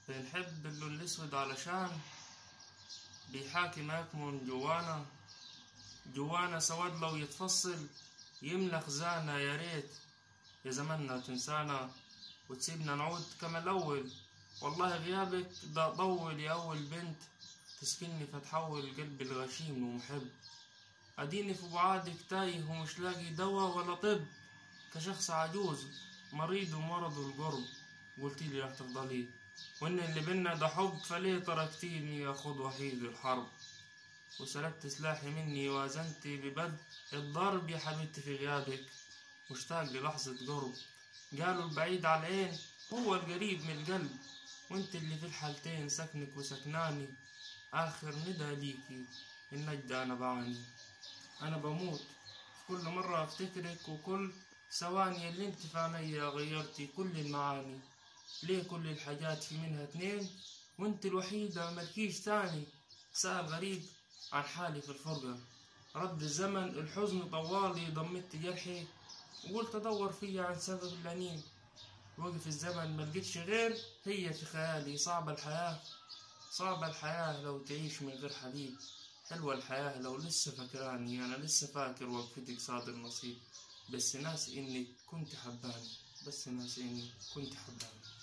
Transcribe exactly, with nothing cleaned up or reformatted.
بنحب اللون الأسود علشان بيحاكي ما يكمن جوانا. جوانا سواد لو يتفصل يملى خزانة. يا ريت يا زماننا تنسانا وتسيبنا نعود كما الأول. والله غيابك ده طول يا أول بنت تسكني فتحول قلبي الغشيم ومحب. أديني في بعادك تايه ومش لاقي دوا ولا طب، كشخص عجوز مريض ومرض القرب. قلتيلي رح تفضلي وإن اللي بينا ده حب، فليه تركتيني أخوض وحيد الحرب؟ وسلبت سلاحي مني وازنتي ببدء الضرب يا حبيبتي في غيابك، مشتاق للحظة قرب. قالوا البعيد على العين هو القريب من القلب، وانت اللي في الحالتين سكنك وسكناني. آخر ندى ليكي النجدة أنا بعاني. أنا بموت في كل مرة أفتكرك، وكل ثواني اللي انت في عينيا غيرتي كل المعاني. ليه كل الحاجات في منها اتنين وانت الوحيدة ملكيش تاني؟ سأل غريب عن حالي في الفرقة، رد الزمن الحزن طوالي. ضمت جرحي وقلت أدور فيا عن سبب الأنين. وقف الزمن ملقتش غير هي في خيالي. صعبة الحياة صعبة الحياة لو تعيش من غير حبيب، حلوة الحياة لو لسه فاكراني. أنا لسه فاكر وقفتك صاد النصيب، بس ناس إنك كنت حباني، بس ناس إنك كنت حباني.